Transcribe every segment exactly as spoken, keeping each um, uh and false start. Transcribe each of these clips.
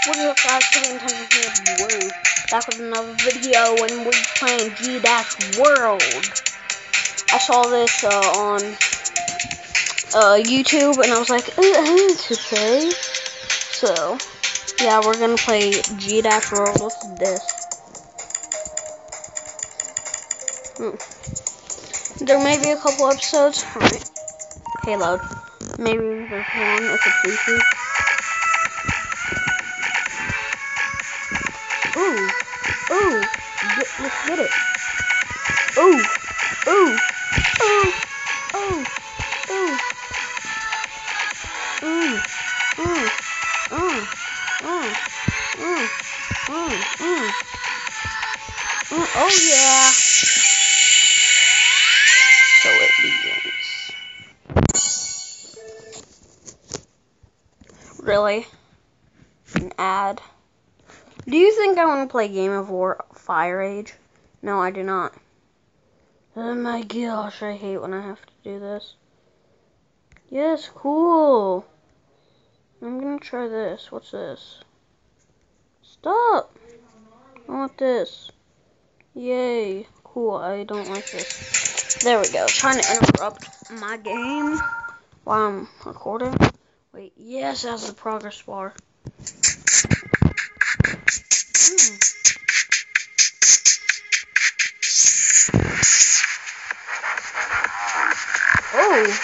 What up guys, Kevin here, whoa, back with another video and we're playing G-World. I saw this uh, on uh, YouTube and I was like, it's okay. So, yeah, we're gonna play G-World. What's this? Hmm. There may be a couple episodes. Alright. Payload. Maybe there's one if it's easy. Ooh, ooh, get, let's get it. Ooh, ooh, ooh, ooh, ooh, ooh, ooh, ooh, ooh, ooh, ooh, ooh, ooh, oh yeah. So it begins. Really? An ad? Do you think I want to play Game of War Fire Age? No, I do not. Oh my gosh, I hate when I have to do this. Yes, cool. I'm gonna try this. What's this? Stop! I want this. Yay. Cool, I don't like this. There we go. Trying to interrupt my game while I'm recording. Wait, yes, it has the progress bar. Hmm. Oh!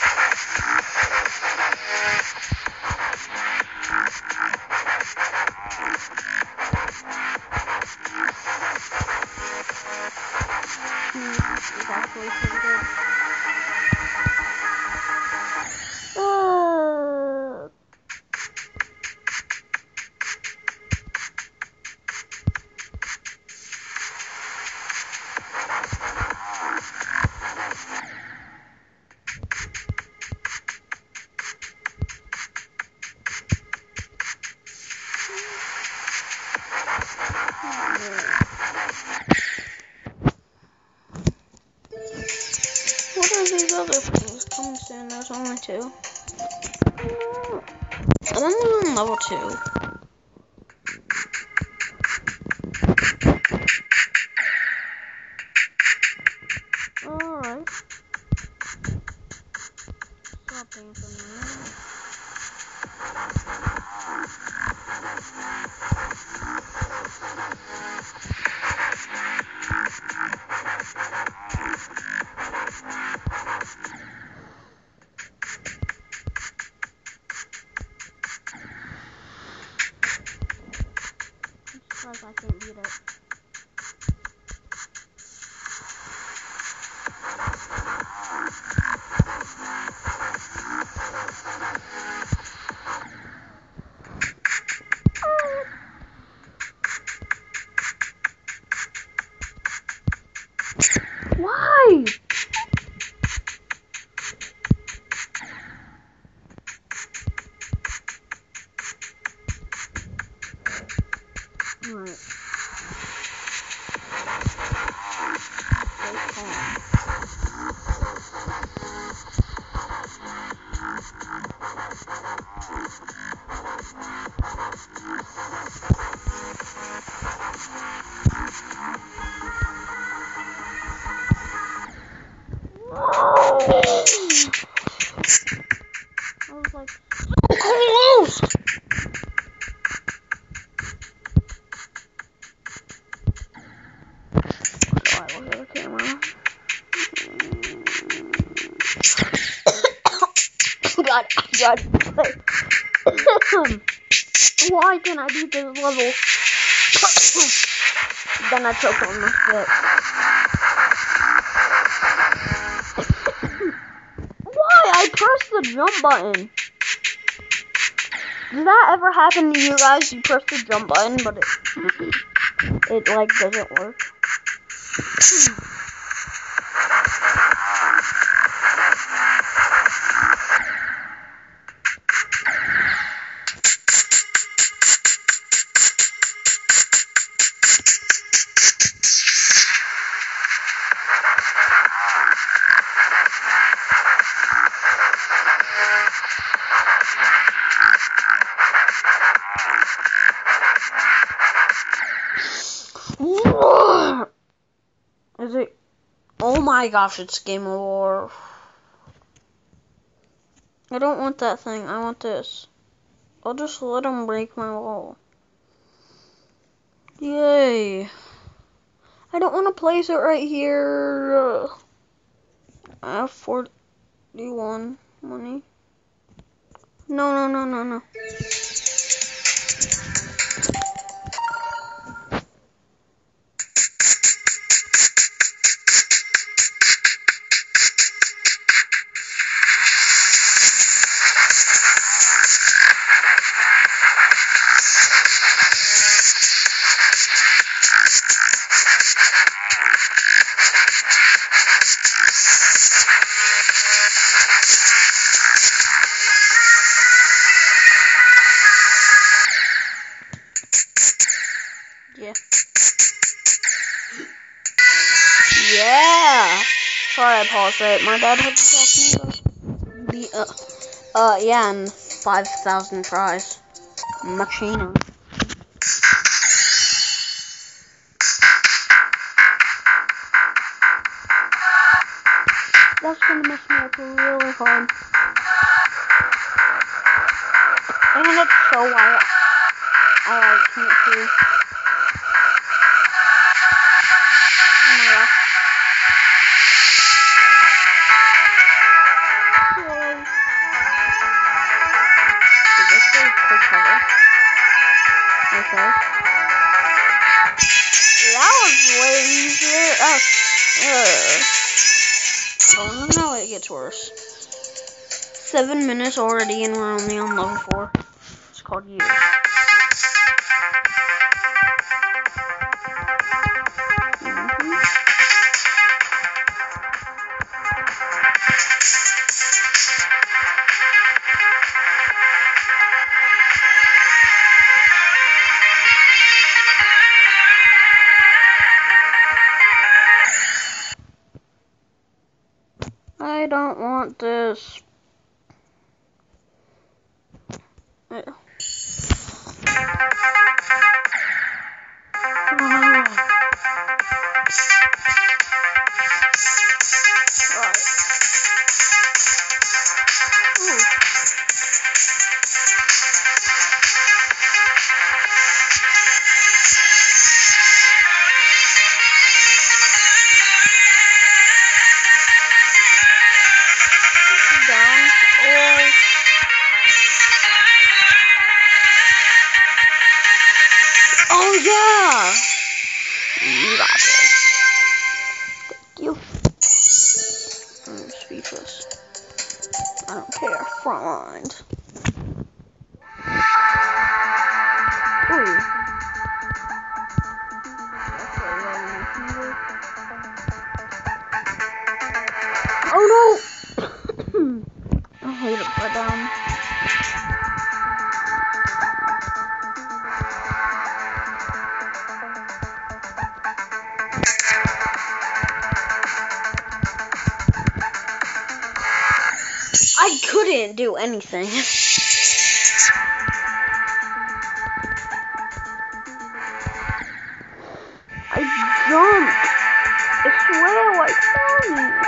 It's actually pretty good. Uh, What are these other things? Coming soon, there's only two. I'm only on level two. Alright. Stopping for now. I'm surprised I can't beat it. Why? Alright. I was like, so close! Why do I look at the camera? God, God. Why can I beat this level? Then I choked on my spit. Why? I pressed the jump button. Did that ever happen to you guys? You press the jump button, but it, it like doesn't work. Is it? Oh my gosh, it's Game of War. I don't want that thing. I want this. I'll just let him break my wall. Yay. I don't want to place it right here. I have forty-one money. No, no, no, no, no. Yeah. Yeah. Sorry, I paused it. My dad had to talk to me about the, uh, uh, yeah, and five thousand tries. Machina. That's gonna mess me up really hard. And it's so wide. I like can't see. Oh my gosh. Whoa. Did this say quick cover? Okay. That was way easier. Oh. Uh. Oh no, it gets worse. Seven minutes already and we're only on level four. It's called years. Mm-hmm. I don't want this. Yeah. Oh yeah! You got this. Thank you. I'm speechless. I don't care. Front lines. Ooh. Oh no! I hate it upside down. I couldn't do anything. I jumped. I swear like funnies.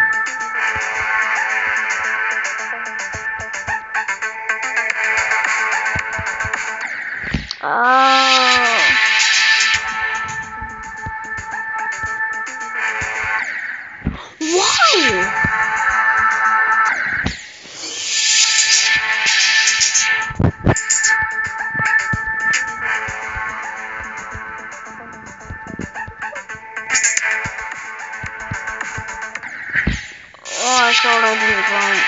Oh. Why? Oh, I thought I didn't jump.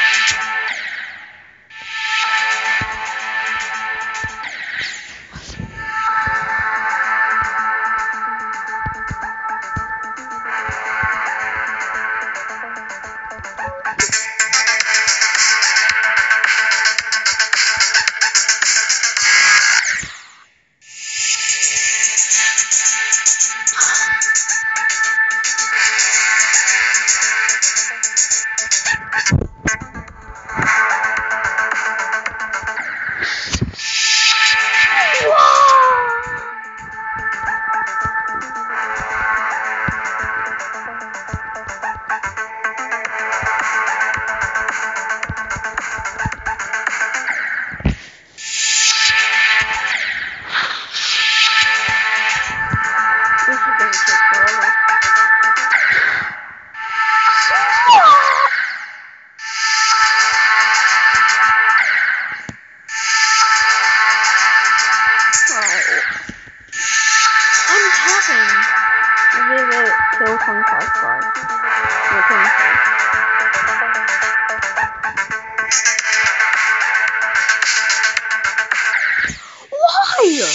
Why?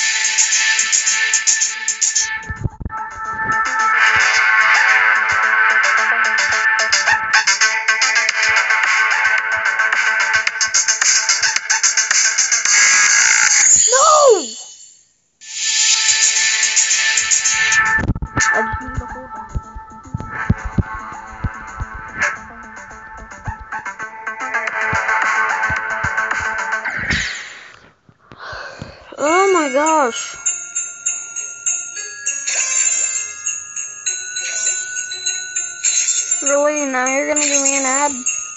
Oh my gosh. Really? Now you're gonna give me an ad?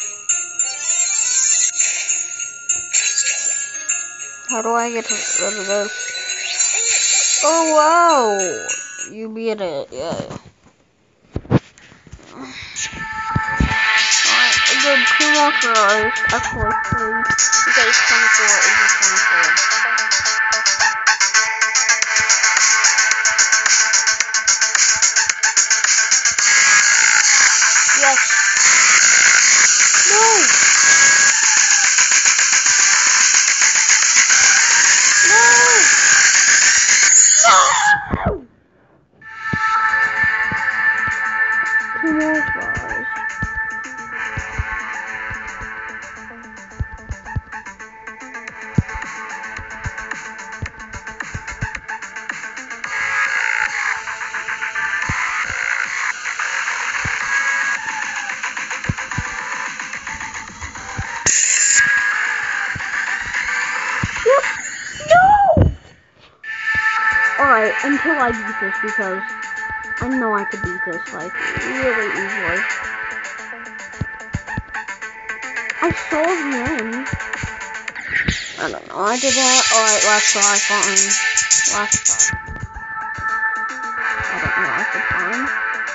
How do I get rid of this? Oh wow! You beat it, yeah. Alright, I did two more tries. Actually three. Because twenty-four is twenty-four. Yes. No. No. No. Two more tries. Alright, until I beat this, because I know I could beat this, like, really easily. I saw the end. I don't know, I did that. Alright, last try, fine. Last try. I don't know, I could find.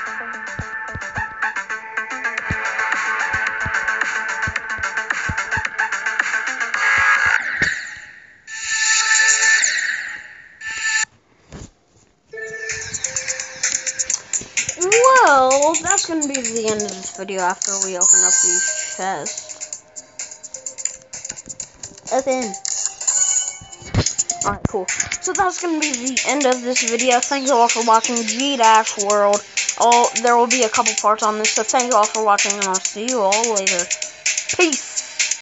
Well, that's going to be the end of this video after we open up these chests. Open. Alright, cool. So that's going to be the end of this video. Thank you all for watching G-Dash World. Oh, there will be a couple parts on this, so thank you all for watching, and I'll see you all later. Peace.